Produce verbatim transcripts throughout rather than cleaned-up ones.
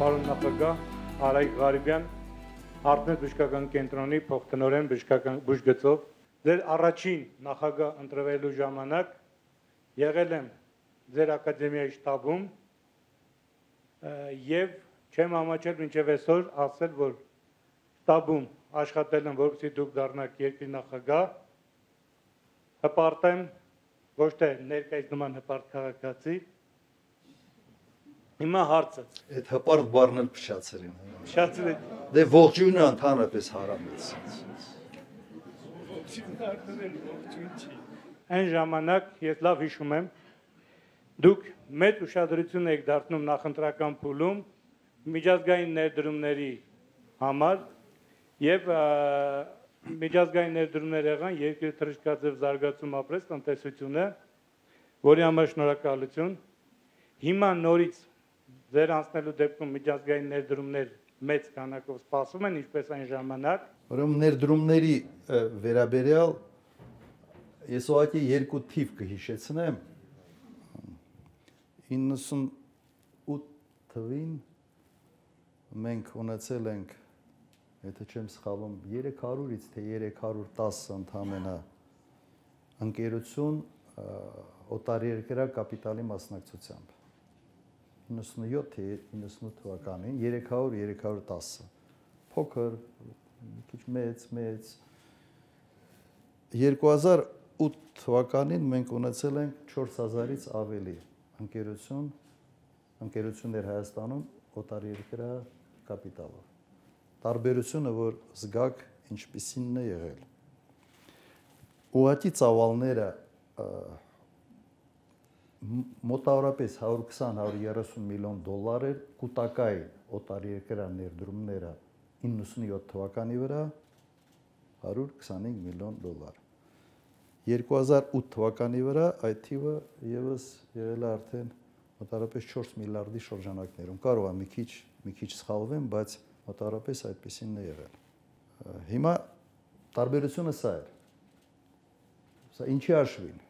պարոն նախագահ Արայք Ղարիբյան, Արտներ բժշկական կենտրոնի փոխտնօրեն բժշկական բուժգծով, ձեր առաջին նախագահ ընտրվելու ժամանակ եղել եմ ձեր ակադեմիայի շտաբում եւ չեմ ամաչել մինչև այսօր ասել, որ շտաբում աշխատել եմ, որպեսզի դուք դառնաք երկրի նախագահ, հպարտ եմ, ոչ թե ներկայիս նման հպարտ քաղաքացի, հիմա հարցած։ Այդ հպարտ բառն էլ փչացել են։ Փչացել է։ Դե ողջույնը ընդհանրապես հարամեց։ Այն ժամանակ ես լավ հիշում եմ, դուք մեծ ուշադրություն եք դարձնում նախընտրական փուլում միջազգային ներդրումների համար եւ միջազգային ներդրումներ եղան երկրի թռիչքաձև զարգացում ապրեց տնտեսությունը, որի համար շնորհակալություն։ Հիմա նորից ձեր անցնելու դեպքում միջազգային ներդրումներ մեծ քանակով սպասում են, ինչպես այն ժամանակ։ Ուրեմն ներդրումների վերաբերյալ ես ուղղակի երկու թիվ կհիշեցնեմ։ իննսունութ թվին մենք ունեցել ենք, եթե չեմ սխալվում, երեք հարյուրից թե երեք հարյուր տասը ընդամենը ընկերություն օտարերկրյա կապիտալի մասնակցությամբ։ իննսունյոթ թե իննսունութ թվականին երեք հարյուր երեք հարյուր տասը փոքր, մի քիչ մեծ, մեծ երկու հազար ութ թվականին մենք ունեցել ենք չորս հազարից ավելի ընկերություն, ընկերություններ Հայաստանում օտարերկրյա կապիտալով։ Տարբերությունը, որ զգաք ինչպիսին է եղել։ Ուղղակի ծավալները մոտավորապես հարյուր քսան հարյուր երեսուն միլիոն դոլար էր, կուտակային օտարերկրյա ներդրումները իննսունյոթ թվականի վրա հարյուր քսանհինգ միլիոն դոլար։ երկու հազար ութ թվականի վրա այդ թիվը եւս եղել է արդեն մոտավորապես չորս միլիարդի շրջանակներում։ Կարող է մի քիչ, մի քիչ սխալվեմ, բայց մոտավորապես այդպեսին է եղել։ Հիմա տարբերությունը սա է։ Սա ինչի հաշվին։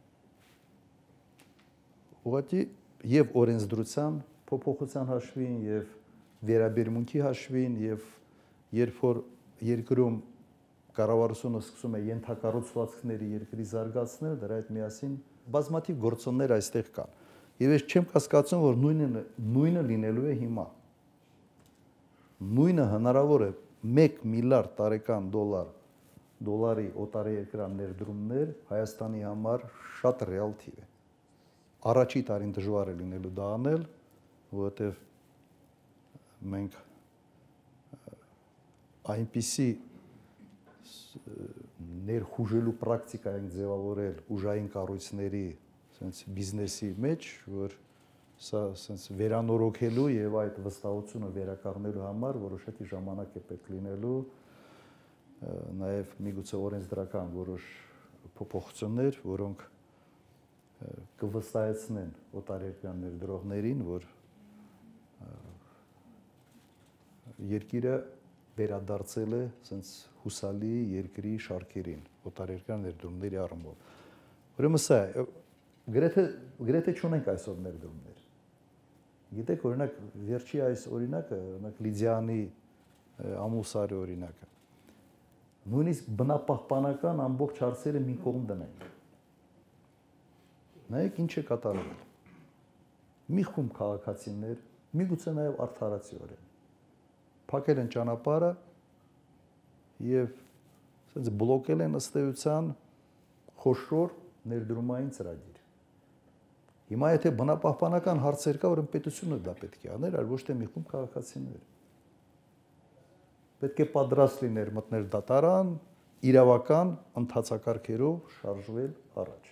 Ուղղակի եւ օրենսդրության փոփոխության հաշվին եւ վերաբերմունքի հաշվին եւ երբ որ երկրում կառավարությունը սկսում է ենթակառուցվածքների երկրի զարգացնել, դրա հետ միասին բազմաթիվ գործոններ այստեղ կան։ Եվ ես չեմ կասկածում, որ նույնը նույնը լինելու է հիմա։ Նույնը հնարավոր է մեկ միլիարդ տարեկան դոլար դոլարի օտարերկրյա ներդրումներ Հայաստանի համար շատ ռեալ թիվ է։ Առաջի տարին դժվար է լինելու դա անել, որովհետև մենք այնպիսի ներխուժելու պրակտիկա ենք ձևավորել ուժային կառույցների sense բիզնեսի մեջ, որ սա sense վերանորոգելու եւ այդ վստահությունը վերակառնելու համար որոշակի ժամանակ է պետք լինելու, նաեւ միգուցե օրենսդրական որոշ փոփոխություններ, որոնք կվստահեցնեն օտարերկրյա ներդրողներին, որ երկիրը վերադարձել է sense հուսալի երկրի շարքերին օտարերկրյա ներդրումների առումով։ Ուրեմն սա գրեթե գրեթե չունենք այսօր ներդրումներ։ Գիտեք, օրինակ վերջի այս օրինակը, օրինակ Լիդիանի Ամուսարի օրինակը։ Նույնիսկ բնապահպանական ամբողջ հարցերը մի կողմ դնենք։ Նայեք ինչ է կատարվել։ Մի խումբ քաղաքացիներ, միգուցե նաև արդարացիորեն փակել են ճանապարհը եւ ասենց բլոկել են ըստ էության խոշոր ներդրումային ծրագիր։ Հիմա եթե բնապահպանական հարցեր կա, ուրեմն պետությունը դա պետք է աներ, այլ ոչ թե մի խումբ քաղաքացիներ։ Պետք է պատրաստ լիներ մտնել դատարան, իրավական ընթացակարգերով շարժվել առաջ։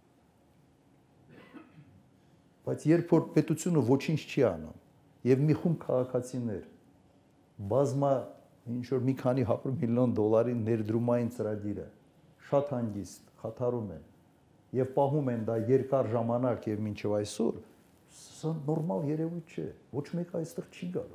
Բայց երբ որ պետությունը ոչինչ չի անում եւ մի խումբ քաղաքացիներ բազմա ինչ որ մի քանի հարյուր միլիոն դոլարի ներդրումային ծրագիրը շատ հանգիստ խաթարում են եւ պահում են դա երկար ժամանակ եւ մինչեւ այսօր, սա նորմալ երևույթ չէ, ոչ մեկը այստեղ չի գալու։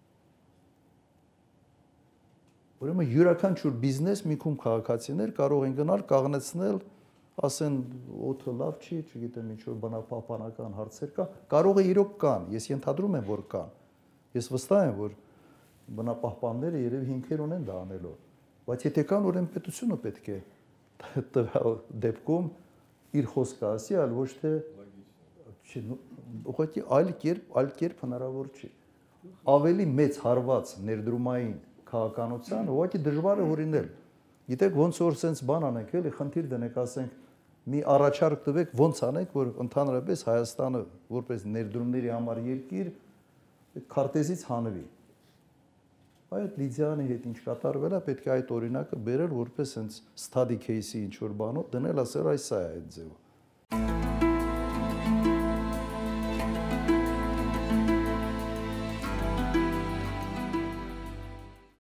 Ուրեմն յուրաքանչյուր բիզնես մի խումբ քաղաքացիներ կարող են գնալ կաղնեցնել, ասեն օդը լավ չի, չգիտեմ ինչ որ բնապահպանական հարցեր կա, կարող է իրոք կան, ես ենթադրում եմ որ կան, Ես վստահ եմ, որ բնապահպանները երևի հիմքեր ունեն դա անելու։ Բայց եթե կան, ուրեմն պետությունը պետք է տվյալ դեպքում իր խոսքը ասի, այլ ոչ թե չի, ուղղակի այլ կերպ, այլ կերպ հնարավոր չի։ Ավելի մեծ հարված ներդրումային քաղաքականության ուղղակի դժվար է հորինել։ Գիտեք, ոնց որ sense բան անենք, էլի խնդիր դնենք, ասենք մի առաջարկ տվեք, ոնց անենք, որ ընդհանրապես Հայաստանը որպես ներդրումների համար երկիր քարտեզից հանվի։ Այդ Լիդիանի հետ ինչ կատարվել է, պետք է այդ օրինակը բերել որպես sense study case-ի ինչ որ բանով դնել, ասել այս է այդ ձևը։